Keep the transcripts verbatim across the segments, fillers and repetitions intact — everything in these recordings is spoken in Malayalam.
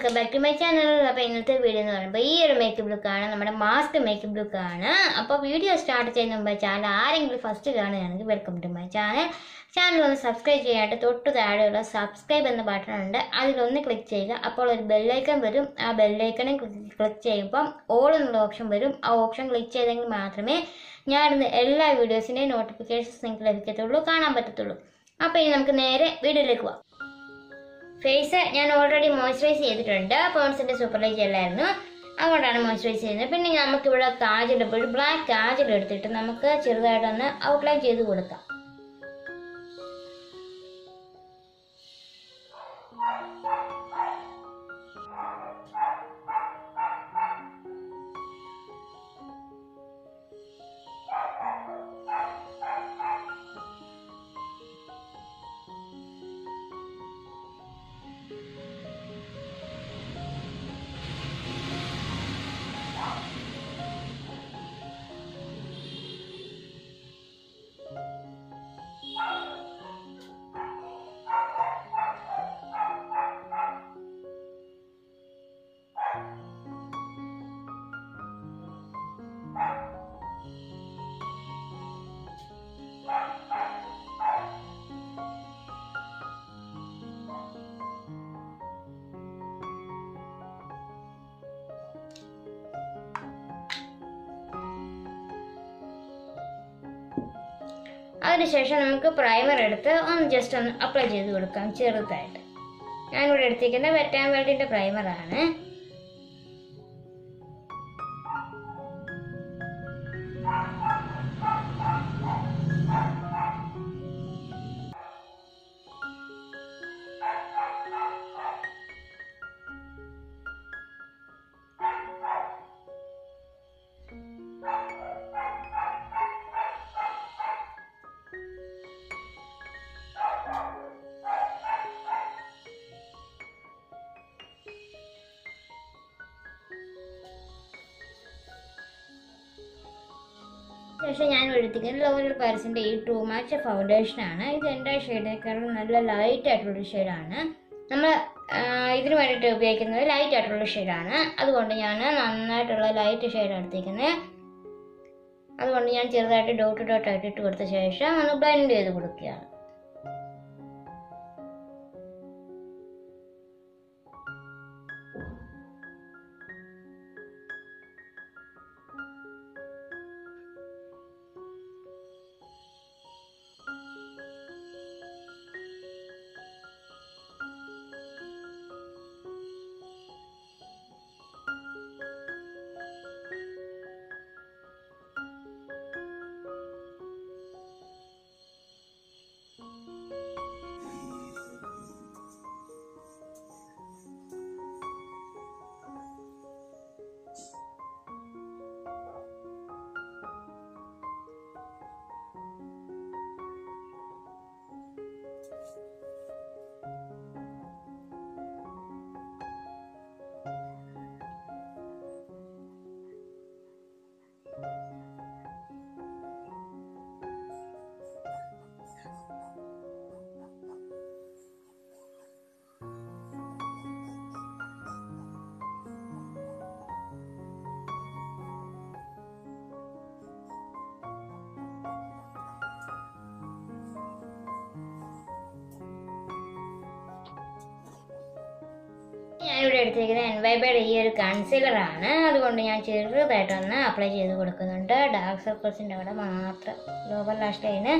Welcome back to my channel. അപ്പോൾ ഇന്നത്തെ വീഡിയോ എന്ന് പറയുമ്പോൾ ഈ ഒരു മേക്കപ്പ് ലുക്കാണ്, നമ്മുടെ മാസ്ക് മേക്കപ്പ് ലുക്കാണ്. അപ്പോൾ വീഡിയോ സ്റ്റാർട്ട് ചെയ്യുന്ന മുമ്പ് ചാനൽ ആരെങ്കിലും ഫസ്റ്റ് കാണുകയാണെങ്കിൽ welcome to my channel. Channel ഒന്ന് സബ്സ്ക്രൈബ് ചെയ്യാനായിട്ട് തൊട്ട് താഴെയുള്ള സബ്സ്ക്രൈബ് എന്ന ബട്ടൺ ഉണ്ട്, അതിലൊന്ന് ക്ലിക്ക് ചെയ്യുക. അപ്പോൾ ഒരു ബെല്ലൈക്കൺ വരും, ആ ബെല്ലൈക്കണെ ക്ലിക്ക് ചെയ്യുമ്പം ഓൾ എന്നുള്ള ഓപ്ഷൻ വരും. ആ ഓപ്ഷൻ ക്ലിക്ക് ചെയ്തെങ്കിൽ മാത്രമേ ഞാനിന്ന് എല്ലാ വീഡിയോസിൻ്റെയും നോട്ടിഫിക്കേഷൻസ് നിങ്ങൾക്ക് ലഭിക്കത്തുള്ളൂ, കാണാൻ പറ്റത്തുള്ളൂ. അപ്പോൾ ഇനി നമുക്ക് നേരെ വീഡിയോയിലേക്ക് പോകാം. ഫേസ് ഞാൻ ഓൾറെഡി മോയ്സ്ചറൈസ് ചെയ്തിട്ടുണ്ട്. പോൺസിൻ്റെ സൂപ്പർ ലൈറ്റ് അല്ലായിരുന്നു, അതുകൊണ്ടാണ് മോയ്സ്ചറൈസ് ചെയ്യുന്നത്. പിന്നെ നമുക്കിവിടെ കാജൽ, ഒരു ബ്ലാക്ക് കാജൽ എടുത്തിട്ട് നമുക്ക് ചെറുതായിട്ടൊന്ന് ഔട്ട്ലൈൻ ചെയ്ത് കൊടുക്കാം. അതിനുശേഷം നമുക്ക് പ്രൈമർ എടുത്ത് ഒന്ന് ജസ്റ്റ് ഒന്ന് അപ്ലൈ ചെയ്ത് കൊടുക്കാം ചെറുതായിട്ട്. ഞാനിവിടെ എടുത്തിരിക്കുന്നത് വെറ്റ് ആൻഡ് വൈൽഡിൻ്റെ പ്രൈമറാണ്. ശേഷം ഞാൻ എടുത്തിരിക്കുന്നത് ലോറിയൽ പാരിസിൻ്റെ ഈ ടൂ മാച്ച് ഫൗണ്ടേഷനാണ്. ഇത് എൻ്റെ ഷെയ്ഡിനേക്കാളും നല്ല ലൈറ്റ് ആയിട്ടുള്ളൊരു ഷെയ്ഡാണ്. നമ്മൾ ഇതിന് വേണ്ടിയിട്ട് ഉപയോഗിക്കുന്നത് ലൈറ്റ് ആയിട്ടുള്ള ഷെയ്ഡാണ്. അതുകൊണ്ട് ഞാൻ നന്നായിട്ടുള്ള ലൈറ്റ് ഷെയ്ഡ് എടുത്തിരിക്കുന്നത്. അതുകൊണ്ട് ഞാൻ ചെറുതായിട്ട് ഡോട്ട് ഡോട്ട് ആയിട്ട് ഇട്ട് കൊടുത്ത ശേഷം ഒന്ന് ബ്ലെൻഡ് ചെയ്ത് കൊടുക്കുകയാണ്. ഞാനിവിടെ എടുത്തിരിക്കുന്നത് എൻ വൈ ബൈയുടെ ഈ ഒരു കൺസീലറാണ്. അതുകൊണ്ട് ഞാൻ ചെറുതായിട്ടൊന്ന് അപ്ലൈ ചെയ്ത് കൊടുക്കുന്നുണ്ട്, ഡാർക്ക് സർക്കിൾസിൻ്റെ അവിടെ മാത്രം, ലോവർ ലാഷ് ലൈന്.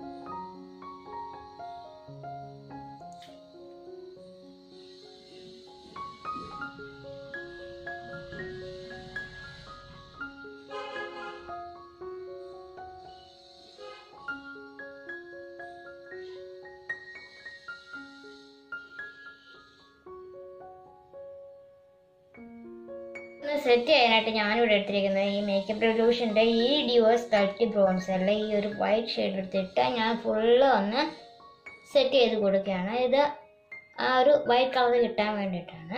സെറ്റ് ചെയ്യാനായിട്ട് ഞാനിവിടെ എടുത്തിരിക്കുന്നത് ഈ മേക്കപ്പ് റെവല്യൂഷൻ്റെ ഈ ഡിയോസ് തേർട്ടി ബ്രോൺസറിലെ ഈ ഒരു വൈറ്റ് ഷെയ്ഡ് എടുത്തിട്ട് ഞാൻ ഫുള്ള് ഒന്ന് സെറ്റ് ചെയ്ത് കൊടുക്കുകയാണ്. ഇത് ആ ഒരു വൈറ്റ് കളർ കിട്ടാൻ വേണ്ടിയിട്ടാണ്.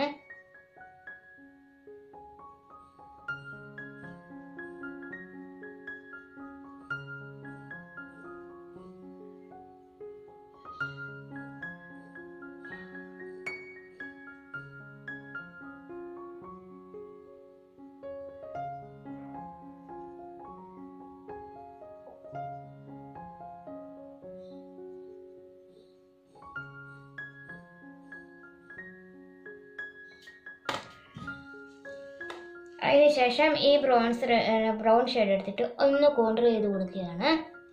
അതിനുശേഷം ഈ ബ്രോൺസ് ബ്രൗൺ ഷെയ്ഡ് എടുത്തിട്ട് ഒന്ന് കോണ്ടർ ചെയ്ത് കൊടുക്കുകയാണ്.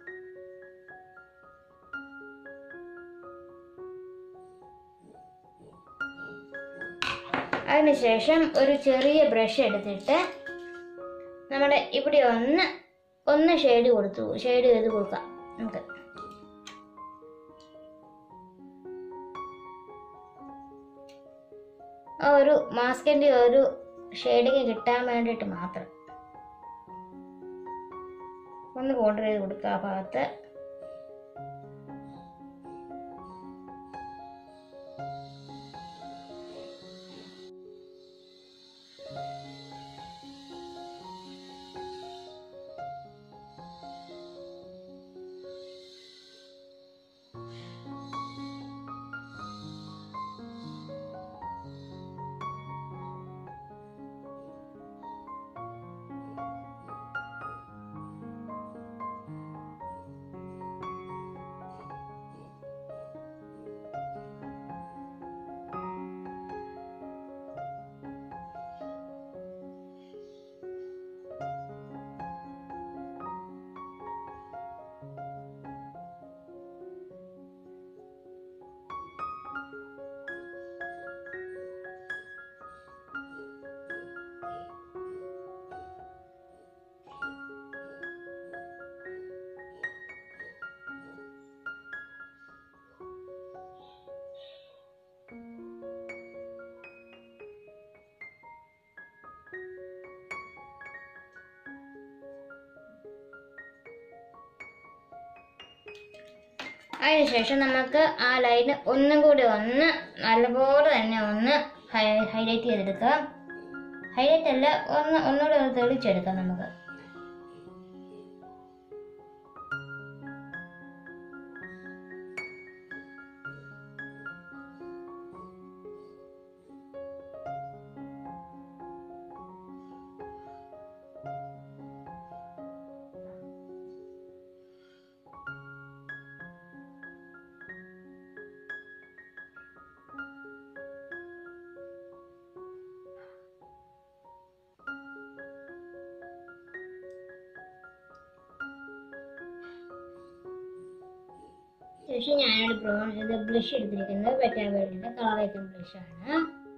അതിനുശേഷം ഒരു ചെറിയ ബ്രഷ് എടുത്തിട്ട് നമ്മുടെ ഇവിടെ ഒന്ന് ഒന്ന് ഷെയ്ഡ് കൊടുത്തു ഷെയ്ഡ് ചെയ്ത് കൊടുക്കാം. നമുക്ക് ആ ഒരു മാസ്കിൻ്റെ ഒരു ഷെയ്ഡിങ് കിട്ടാൻ വേണ്ടിയിട്ട് മാത്രം ഒന്ന് കോണ്ടർ ചെയ്ത് കൊടുക്കുക ആ ഭാഗത്ത്. അതിനുശേഷം നമുക്ക് ആ ലൈന് ഒന്നും കൂടി ഒന്ന് നല്ലപോലെ തന്നെ ഒന്ന് ഹൈലൈറ്റ് ചെയ്തെടുക്കാം. ഹൈലൈറ്റ് അല്ല, ഒന്ന് ഒന്നുകൂടി ഒന്ന് തെളിച്ചെടുക്കാം നമുക്ക്. ശേഷം ഞാനൊരു ബ്രൗൺ ഇത് ബ്ലഷ് എടുത്തിരിക്കുന്നത് വെറ്റാ വേൾഡിന്റെ കളർ ഐറ്റം ബ്ലഷ് ആണ്.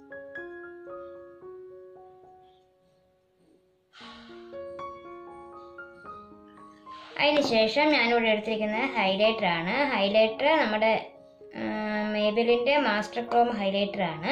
അതിനുശേഷം ഞാനിവിടെ എടുത്തിരിക്കുന്നത് ഹൈലൈറ്റർ ആണ്. ഹൈലൈറ്റർ നമ്മുടെ മേബിലിന്റെ മാസ്റ്റർ ക്രോം ഹൈലൈറ്റർ ആണ്.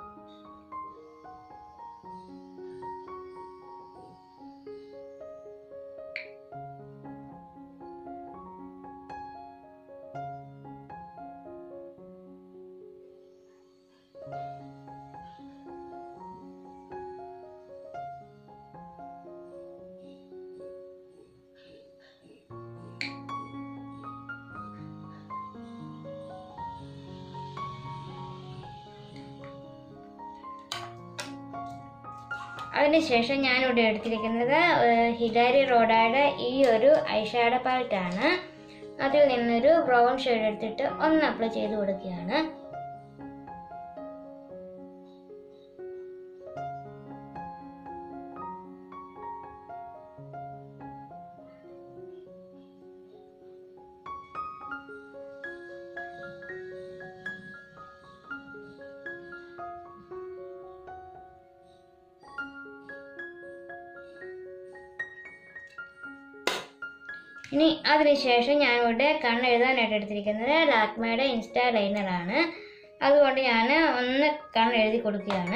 അതിനുശേഷം ഞാനിവിടെ എടുത്തിരിക്കുന്നത് ഹിലാരി റോഡയുടെ ഈ ഒരു ഐഷാഡോ പാലറ്റാണ്. അതിൽ നിന്നൊരു ബ്രൗൺ ഷെയ്ഡ് എടുത്തിട്ട് ഒന്ന് അപ്ലൈ ചെയ്ത് കൊടുക്കുകയാണ്. ഇനി അതിനുശേഷം ഞാനിവിടെ കണ്ണെഴുതാനായിട്ട് എടുത്തിരിക്കുന്നത് ലാക്മേയുടെ ഇൻസ്റ്റാ ലൈനറാണ്. അതുകൊണ്ട് ഞാൻ ഒന്ന് കണ്ണെഴുതി കൊടുക്കുകയാണ്.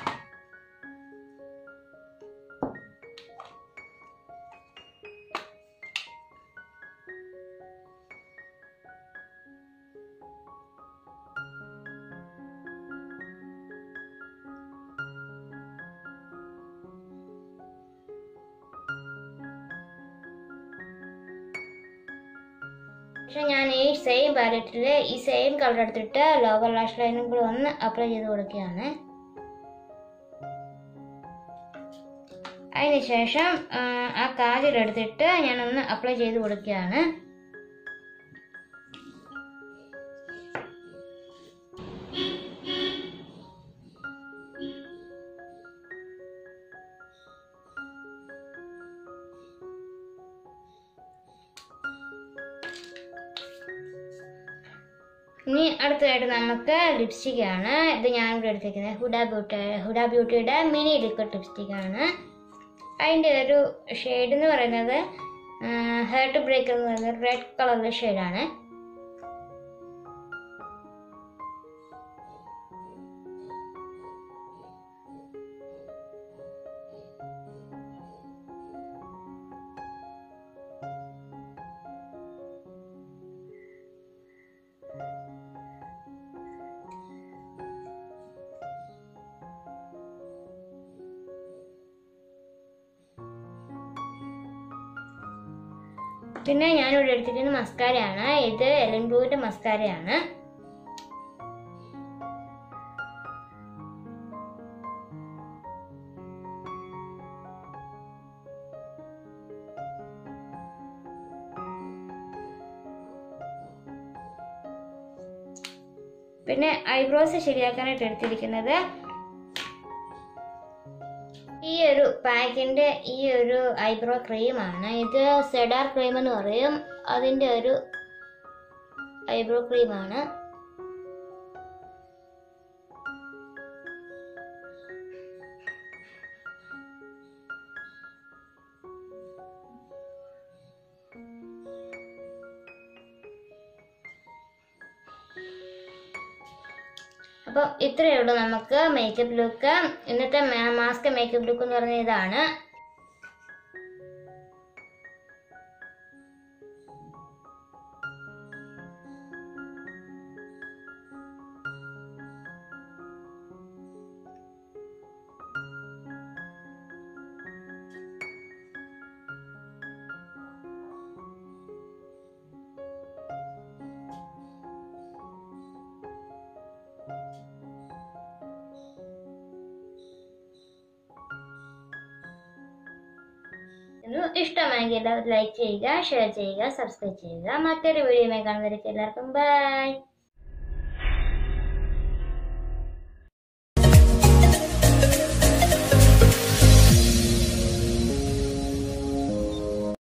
പക്ഷെ ഞാൻ ഈ സെയിം പാലറ്റിൽ ഈ സെയിം കളർ എടുത്തിട്ട് ലോവർ ലാഷ് ലൈനും കൂടി ഒന്ന് അപ്ലൈ ചെയ്ത് കൊടുക്കുകയാണ്. അതിനുശേഷം ആ കാജലെടുത്തിട്ട് ഞാനൊന്ന് അപ്ലൈ ചെയ്ത് കൊടുക്കുകയാണ്. ഇനി അടുത്തതായിട്ട് നമുക്ക് ലിപ്സ്റ്റിക്കാണ്. ഇത് ഞാനിവിടെ എടുത്തിരിക്കുന്നത് ഹുഡ ബ്യൂട്ടി ഹുഡ ബ്യൂട്ടിയുടെ മിനി ലിക്വിഡ് ലിപ്സ്റ്റിക്കാണ്. അതിൻ്റെ ഒരു ഷെയ്ഡ് എന്ന് പറയുന്നത് ഹേർട്ട് ബ്രേക്കർ എന്ന് പറയുന്നത് റെഡ് കളറിലെ ഷെയ്ഡാണ്. പിന്നെ ഞാനിവിടെ എടുത്തിരിക്കുന്നത് മസ്കാരയാണ്. ഇത് എലൻ ബ്ലൂവിൻ്റെ മസ്കാരയാണ്. പിന്നെ ഐബ്രോസ് ശരിയാക്കാനായിട്ട് എടുത്തിരിക്കുന്നത് ഈ ഒരു പാക്കിൻ്റെ ഈ ഒരു ഐബ്രോ ക്രീമാണ്. ഇത് സെഡാർ ക്രീം എന്ന് പറയും. അതിൻ്റെ ഒരു ഐബ്രോ ക്രീമാണ്. അപ്പം ഇത്രയേ ഉള്ളൂ നമുക്ക് മേക്കപ്പ് ലുക്ക്. ഇന്നത്തെ മാസ്ക് മേക്കപ്പ് ലുക്ക് എന്ന് പറഞ്ഞ ഇതാണ്. ഇഷ്ടമായെങ്കിൽ എല്ലാവരും ലൈക്ക് ചെയ്യുക, ഷെയർ ചെയ്യുക, സബ്സ്ക്രൈബ് ചെയ്യുക. മറ്റൊരു വീഡിയോയുമായി കാണുന്നവർക്ക് എല്ലാവർക്കും ബൈ.